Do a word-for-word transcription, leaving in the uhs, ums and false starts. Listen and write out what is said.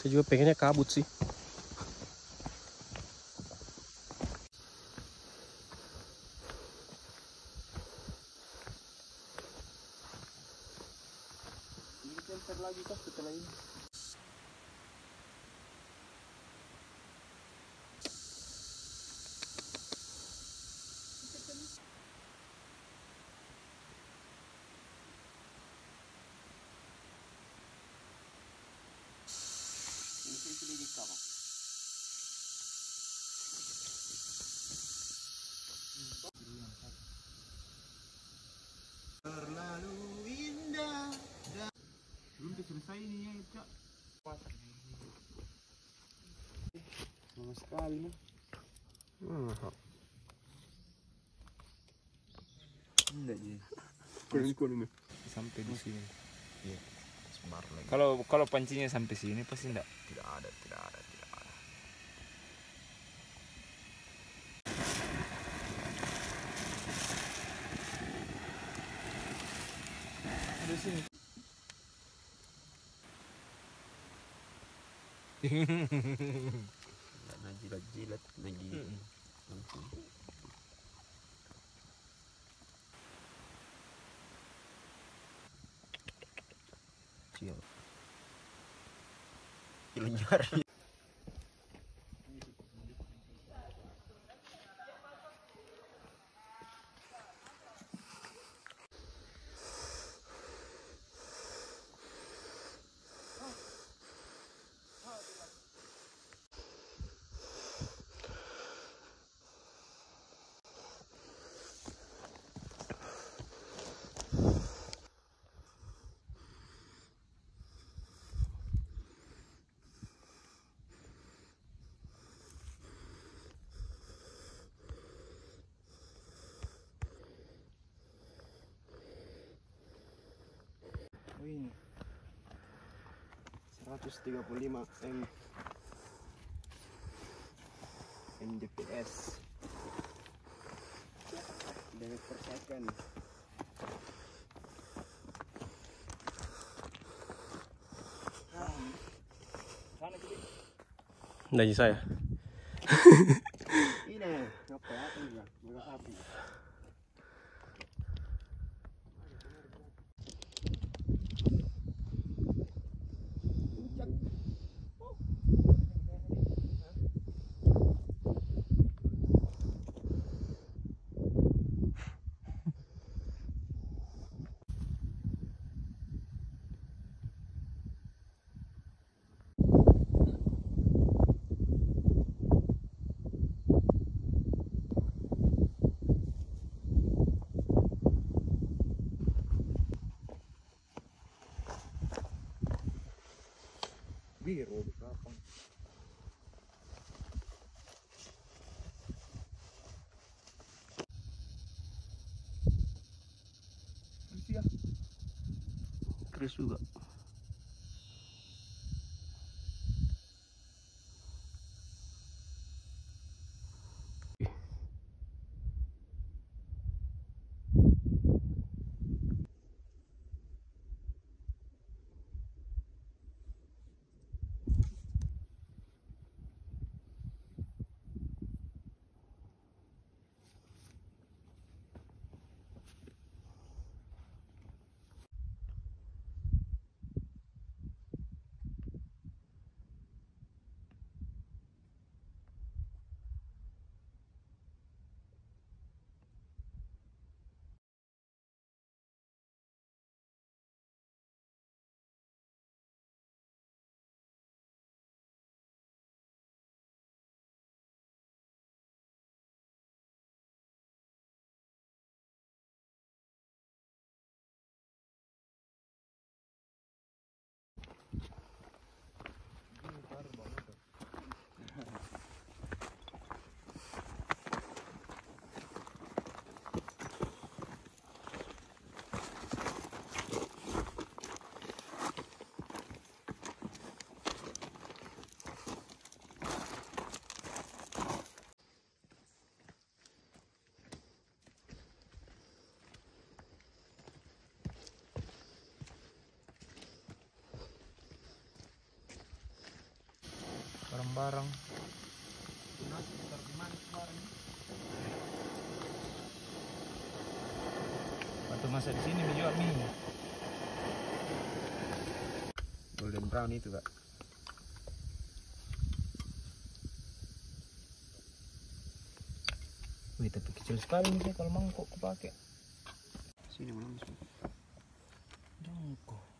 Saya juga pengennya kabut sih. Ini center lagi kah setelah ini? Ini sedikit apa? Terlalu indah. Belum selesai ini ya, Cak. Sama sekali nih. Hmm. Enggak ya. Kurang-kurang ini. Sampai di sini. Iya. Smart lagi. Kalau kalau pancinya sampai sini pasti enggak. Tidak ada, tidak ada, tidak ada. Di sini. Karena jilat-jilat lagi. Langsung. Siap. Kelenjar. Wih, seratus tiga puluh lima M Mbps detik per second. Dari saya. Ini apa ya? Enggak, enggak api. Biru kapan? Terus juga. barang. Waktu masa di sini menjual mie. Golden brown itu kak. Wih tapi kecil sekali nih kalau mangkok kepake. Sini mana masuk? Jangkau.